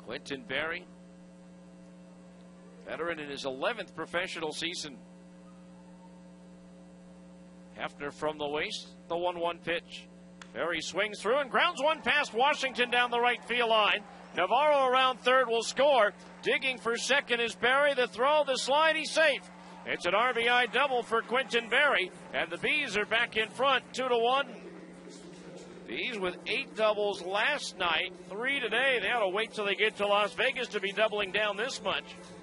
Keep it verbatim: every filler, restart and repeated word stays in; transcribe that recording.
Quintin Berry, veteran in his eleventh professional season. Hefner from the waist, the one one pitch. Berry swings through and grounds one past Washington down the right field line. Navarro around third will score. Digging for second is Berry. The throw, the slide, he's safe. It's an R B I double for Quintin Berry, and the Bees are back in front, two to one. Bees with eight doubles last night, three today. They ought to wait till they get to Las Vegas to be doubling down this much.